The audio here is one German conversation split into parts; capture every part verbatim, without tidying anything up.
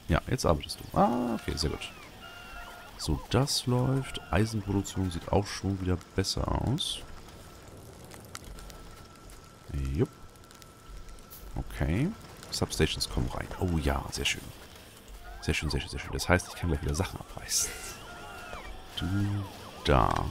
Ja, jetzt arbeitest du. Ah, okay, sehr gut. So, das läuft. Eisenproduktion sieht auch schon wieder besser aus. Jupp. Okay. Substations kommen rein. Oh ja, sehr schön. Sehr schön, sehr schön, sehr schön. Das heißt, ich kann gleich wieder Sachen abreißen. Du da.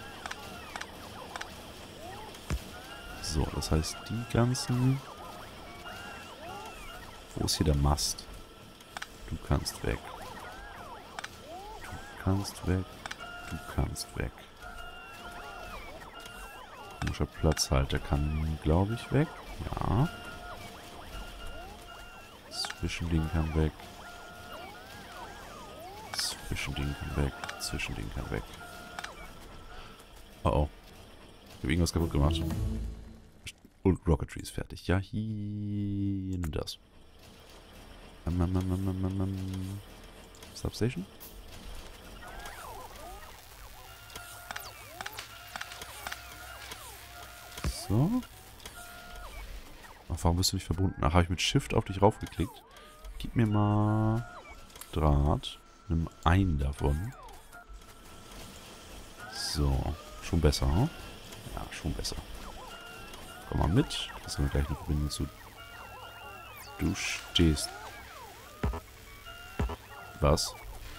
So, das heißt, die ganzen... Wo ist hier der Mast? Du kannst weg. Du kannst weg. Du kannst weg. Komischer Platzhalter kann, glaube ich, weg. Ja. Zwischending kann weg. Zwischending kann weg. Zwischending kann weg. Oh oh. Ich habe irgendwas kaputt gemacht. Und Rocketry ist fertig. Ja, hier. Nimm das. Um, um, um, um, um, um. Substation? So. Ach, warum bist du nicht verbunden? Ach, habe ich mit Shift auf dich raufgeklickt. Gib mir mal Draht. Nimm einen davon. So. Schon besser, hm? Ja, schon besser. Komm mal mit. Das haben wir gleich eine Verbindung zu. Du stehst. Was?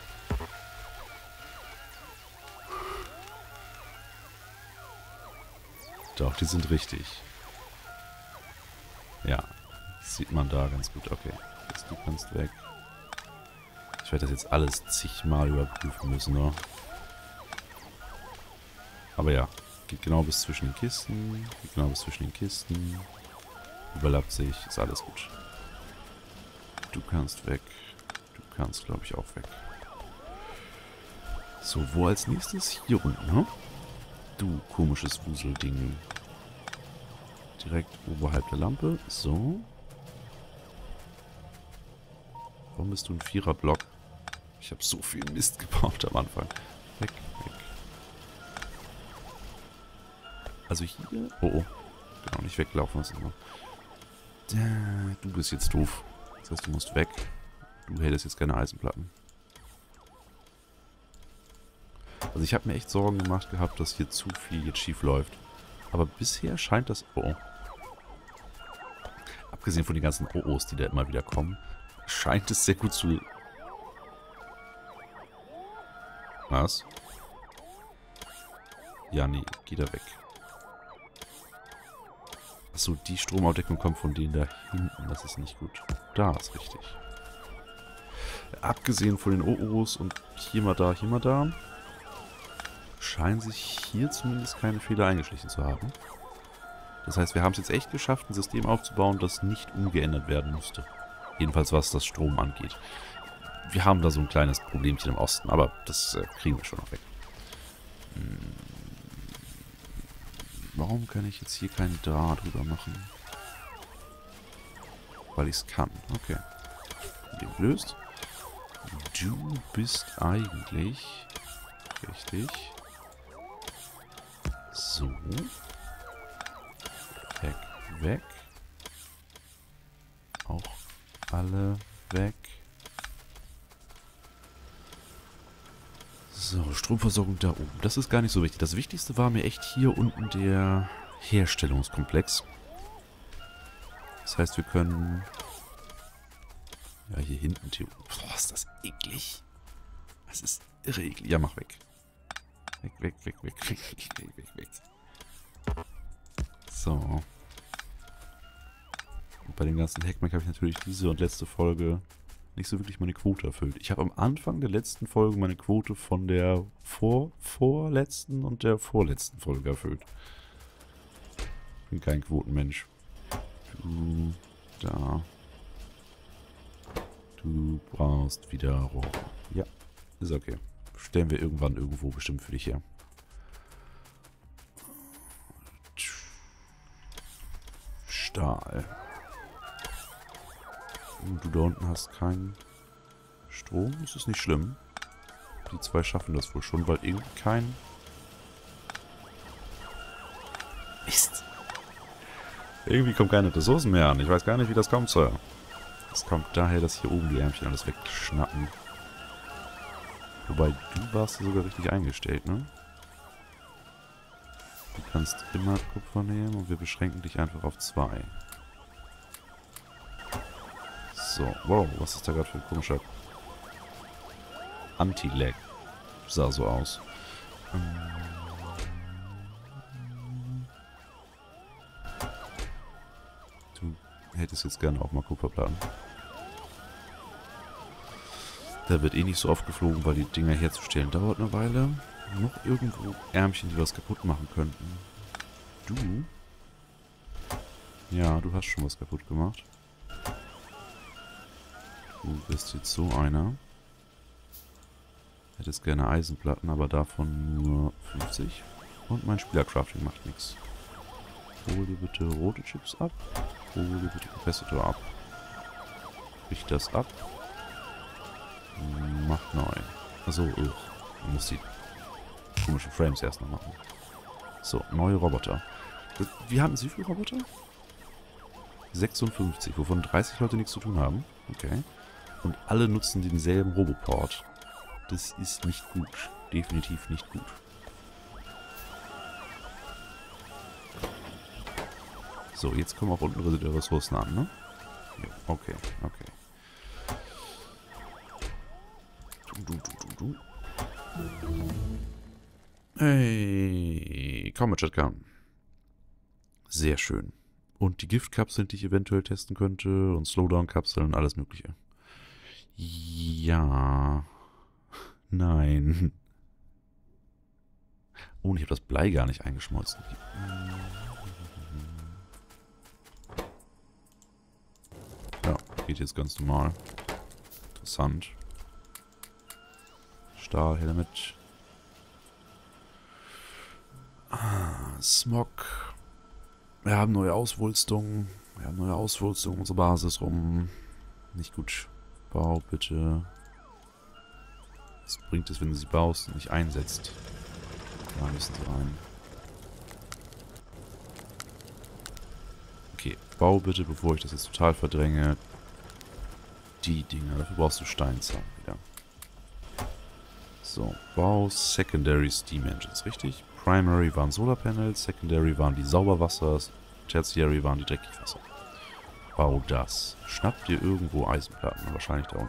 Doch, die sind richtig. Ja. Das sieht man da ganz gut. Okay. Jetzt, du kannst weg. Ich werde das jetzt alles zigmal überprüfen müssen, ne? Aber ja. Geht genau bis zwischen den Kisten. Geht genau bis zwischen den Kisten. Überlappt sich. Ist alles gut. Du kannst weg. Du kannst, glaube ich, auch weg. So, wo als nächstes? Hier unten, ne? Du komisches Wuselding. Direkt oberhalb der Lampe. So. Warum bist du ein Viererblock? Ich habe so viel Mist gebaut am Anfang. Weg, weg. Also hier... Oh, oh. Genau, nicht weglaufen. Was immer. Du bist jetzt doof. Das heißt, du musst weg. Du hättest jetzt keine Eisenplatten. Also ich habe mir echt Sorgen gemacht gehabt, dass hier zu viel jetzt schief läuft. Aber bisher scheint das... Oh. Abgesehen von den ganzen O Os, die da immer wieder kommen, scheint es sehr gut zu... Was? Ja, nee, geh da weg. Achso, die Stromaufdeckung kommt von denen da hinten. Das ist nicht gut. Da ist richtig. Abgesehen von den O Os und hier mal da, hier mal da, scheinen sich hier zumindest keine Fehler eingeschlichen zu haben. Das heißt, wir haben es jetzt echt geschafft, ein System aufzubauen, das nicht umgeändert werden musste. Jedenfalls was das Strom angeht. Wir haben da so ein kleines Problemchen im Osten, aber das äh, kriegen wir schon noch weg. Hm. Warum kann ich jetzt hier keinen Draht drüber machen? Weil ich es kann. Okay. Problem gelöst. Du bist eigentlich... Richtig. So. Weg, weg. Auch alle weg. So, Stromversorgung da oben. Das ist gar nicht so wichtig. Das Wichtigste war mir echt hier unten der Herstellungskomplex. Das heißt, wir können... Ja, hier hinten... Boah, ist das eklig. Das ist irre eklig. Ja, mach weg. Weg, weg, weg, weg, weg, weg, weg, weg, weg. So. Und bei dem ganzen Hackmack habe ich natürlich diese und letzte Folge nicht so wirklich meine Quote erfüllt. Ich habe am Anfang der letzten Folge meine Quote von der vor, vorletzten und der vorletzten Folge erfüllt. Ich bin kein Quotenmensch. Du, da. Du brauchst wieder Rohr. Ja, ist okay. Stellen wir irgendwann irgendwo bestimmt für dich her. Stahl. Du da unten hast keinen Strom. Das ist nicht schlimm. Die zwei schaffen das wohl schon, weil irgendwie kein... Mist. Irgendwie kommen keine Ressourcen mehr an. Ich weiß gar nicht, wie das kommt soll. Das kommt daher, dass hier oben die Ärmchen alles wegschnappen. Wobei, du warst ja sogar richtig eingestellt, ne? Du kannst immer Kupfer nehmen und wir beschränken dich einfach auf zwei. So, wow, was ist da gerade für ein komischer Anti-Lag? Sah so aus. Du hättest jetzt gerne auch mal Kupferplatten. Da wird eh nicht so oft geflogen, weil die Dinger herzustellen dauert eine Weile. Noch irgendwo Ärmchen, die was kaputt machen könnten. Du? Ja, du hast schon was kaputt gemacht. Du bist jetzt so einer. Hättest gerne Eisenplatten, aber davon nur fünfzig. Und mein Spielercrafting macht nichts. Hol dir bitte rote Chips ab. Hol dir bitte Capacitor ab. Brich das ab. Mach neu. Achso, man muss die komischen Frames erst noch machen. So, neue Roboter. Wir haben wie viele Roboter? sechsundfünfzig, wovon dreißig Leute nichts zu tun haben. Okay. Und alle nutzen denselben Roboport. Das ist nicht gut. Definitiv nicht gut. So, jetzt kommen auch unten die Ressourcen an, ne? Ja, okay, okay. Du, du, du, du. Hey, komm mit Shotgun. Sehr schön. Und die Giftkapseln, die ich eventuell testen könnte. Und Slowdown-Kapseln, alles mögliche. Ja. Nein. Oh, und ich habe das Blei gar nicht eingeschmolzen. Ja, geht jetzt ganz normal. Interessant. Stahlhelmet. Ah, Smog. Wir haben neue Auswulstungen. Wir haben neue Auswulstungen, unsere Basis rum. Nicht gut. Bau bitte. Was bringt es, wenn du sie baust und nicht einsetzt? Da müssen sie rein. Okay, bau bitte, bevor ich das jetzt total verdränge. Die Dinger, dafür brauchst du Steinzahn wieder. So, bau Secondary Steam Engines, richtig? Primary waren Solarpanels, Secondary waren die Sauberwasser, Tertiary waren die Dreckigwasser. Bau das. Schnapp dir irgendwo Eisenplatten, wahrscheinlich da unten.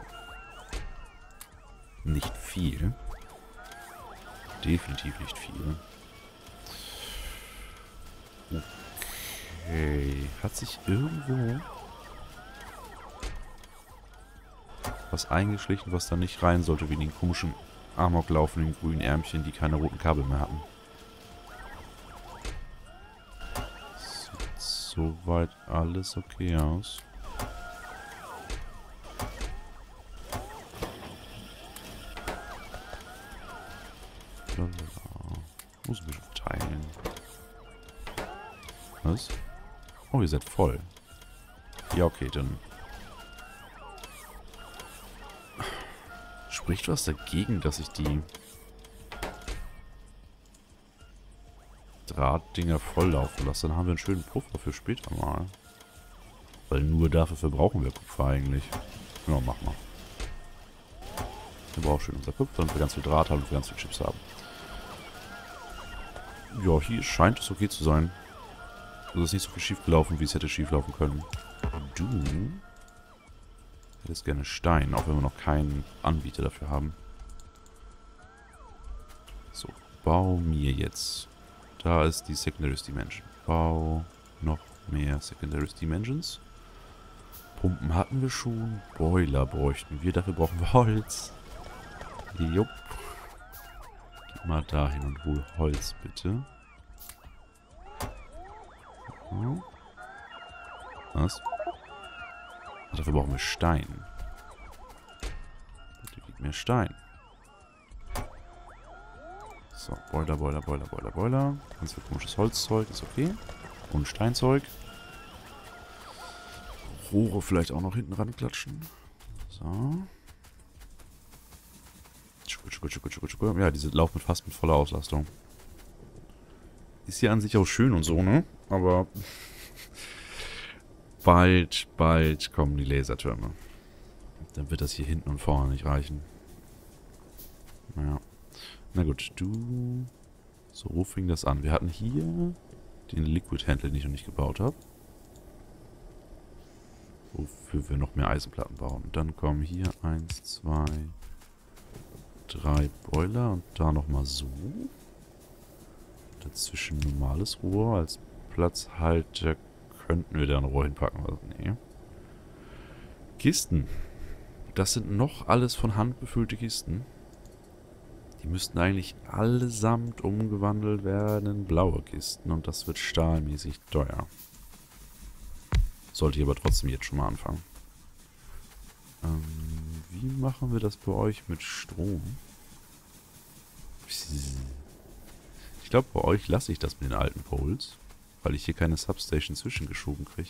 Nicht viel. Definitiv nicht viel. Okay. Hat sich irgendwo was eingeschlichen, was da nicht rein sollte, wie in den komischen Amok laufenden grünen Ärmchen, die keine roten Kabel mehr hatten. Sieht soweit alles okay aus. Muss ein bisschen teilen. Was? Oh, ihr seid voll. Ja, okay, dann. Spricht was dagegen, dass ich die Drahtdinger volllaufen lasse? Dann haben wir einen schönen Puffer für später mal. Weil nur dafür verbrauchen wir Kupfer eigentlich. Ja, mach mal. Wir brauchen schön unser Kupfer, damit wir ganz viel Draht haben und wir ganz viel Chips haben. Ja, hier scheint es okay zu sein. Also ist nicht so viel schief gelaufen, wie es hätte schief laufen können. Du hättest gerne Stein, auch wenn wir noch keinen Anbieter dafür haben. So, bau mir jetzt. Da ist die Secondary Steam Engine. Bau noch mehr Secondary Steam Engines. Pumpen hatten wir schon. Boiler bräuchten wir. Dafür brauchen wir Holz. Jupp. Geh mal dahin und hol Holz, bitte. Hm. Was? Dafür brauchen wir Stein. Bitte gib mir Stein. So, Boiler, Boiler, Boiler, Boiler, Boiler. Ganz viel komisches Holzzeug, ist okay. Und Steinzeug. Rohre vielleicht auch noch hinten ran klatschen. So. Ja, diese laufen fast mit voller Auslastung. Ist ja an sich auch schön und so, ne? Aber bald, bald kommen die Lasertürme. Dann wird das hier hinten und vorne nicht reichen. Ja. Na gut, du... So fing das an. Wir hatten hier den Liquid-Händler, den ich noch nicht gebaut habe. Wofür wir noch mehr Eisenplatten bauen. Und dann kommen hier eins, zwei, drei Boiler und da nochmal so. Dazwischen normales Rohr. Als Platzhalter könnten wir da ein Rohr hinpacken. Also, nee. Kisten. Das sind noch alles von Hand befüllte Kisten. Die müssten eigentlich allesamt umgewandelt werden in blaue Kisten. Und das wird stahlmäßig teuer. Sollte ich aber trotzdem jetzt schon mal anfangen. Ähm, wie machen wir das bei euch mit Strom? Ich glaube, bei euch lasse ich das mit den alten Poles. Weil ich hier keine Substation zwischengeschoben kriege.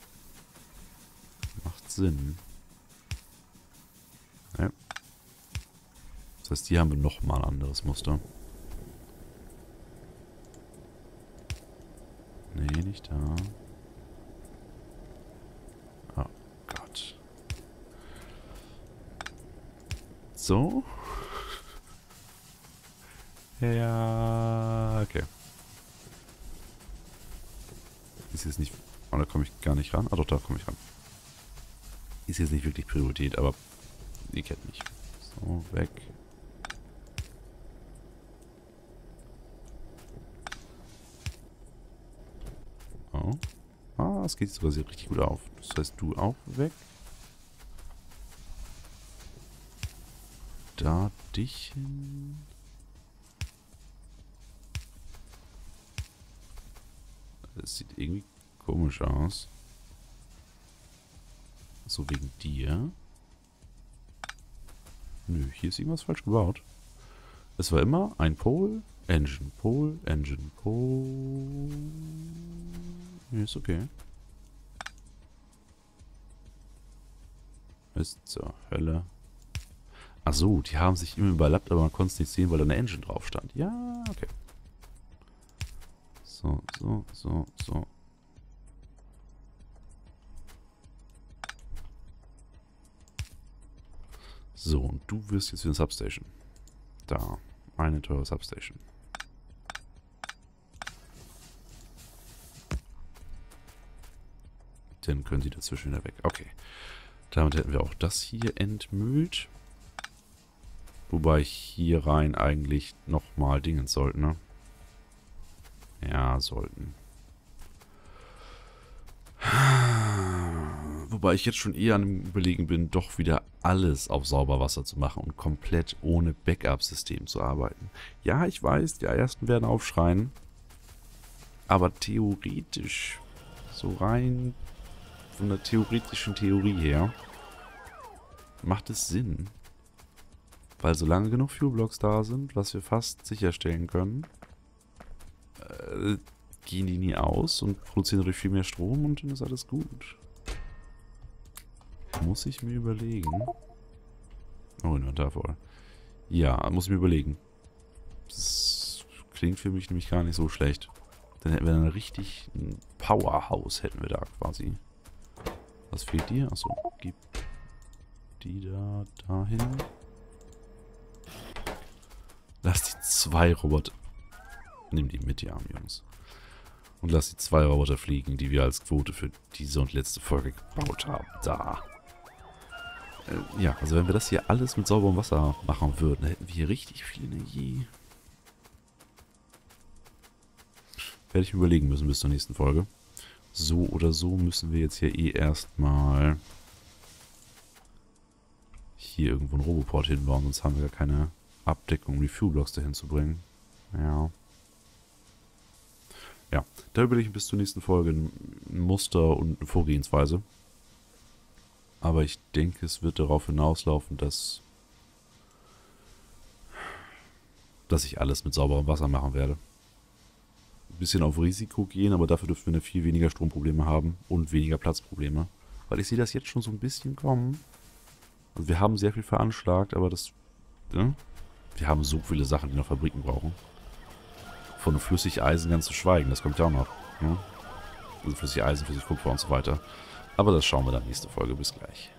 Macht Sinn. Ja. Das heißt, hier haben wir nochmal ein anderes Muster. Nee, nicht da. Oh Gott. So. Ja, okay. Ist jetzt nicht... Oh, da komme ich gar nicht ran. Ah doch, da komme ich ran. Ist jetzt nicht wirklich Priorität, aber ihr kennt mich. So, weg. Oh. Ah, es geht sogar sehr richtig gut auf. Das heißt, du auch weg. Da dich hin. Das sieht irgendwie komisch aus. So wegen dir. Nö, hier ist irgendwas falsch gebaut. Es war immer ein Pole, Engine, Pole, Engine, Pole. Nee, ist okay. Ist zur Hölle. Ach so, die haben sich immer überlappt, aber man konnte es nicht sehen, weil da eine Engine drauf stand. Ja, okay. So, so, so, so. So, und du wirst jetzt wieder eine Substation. Da, eine teure Substation. Dann können sie dazwischen wieder weg. Okay. Damit hätten wir auch das hier entmüllt. Wobei hier rein eigentlich nochmal Dingens sollten, ne? Ja, sollten. Wobei ich jetzt schon eher an dem Überlegen bin, doch wieder alles auf Sauberwasser zu machen und komplett ohne Backup-System zu arbeiten. Ja, ich weiß, die ersten werden aufschreien. Aber theoretisch, so rein von der theoretischen Theorie her, macht es Sinn. Weil solange genug Fuelblocks da sind, was wir fast sicherstellen können, äh, gehen die nie aus und produzieren dadurch viel mehr Strom und dann ist alles gut. Muss ich mir überlegen. Oh, Inventar voll. Ja, muss ich mir überlegen. Das klingt für mich nämlich gar nicht so schlecht. Dann hätten wir dann richtig ein Powerhouse hätten wir da quasi. Was fehlt dir? Achso, gib die da dahin. Lass die zwei Roboter... Nimm die mit, die armen Jungs. Und lass die zwei Roboter fliegen, die wir als Quote für diese und letzte Folge gebaut haben. Da. Äh, ja, also wenn wir das hier alles mit sauberem Wasser machen würden, dann hätten wir hier richtig viel Energie. Werde ich mir überlegen müssen bis zur nächsten Folge. So oder so müssen wir jetzt hier eh erstmal hier irgendwo einen Roboport hinbauen, sonst haben wir gar keine Abdeckung, um die Fuelblocks dahin zu bringen. Ja. Ja, da überlege ich bis zur nächsten Folge ein Muster und eine Vorgehensweise. Aber ich denke, es wird darauf hinauslaufen, dass, dass ich alles mit sauberem Wasser machen werde. Ein bisschen auf Risiko gehen, aber dafür dürfen wir viel weniger Stromprobleme haben und weniger Platzprobleme. Weil ich sehe das jetzt schon so ein bisschen kommen. Also wir haben sehr viel veranschlagt, aber das... Ne? Wir haben so viele Sachen, die noch Fabriken brauchen. Von Flüssigeisen ganz zu schweigen, das kommt ja auch noch. Ne? Also Flüssigeisen, Flüssigkupfer und so weiter. Aber das schauen wir dann nächste Folge. Bis gleich.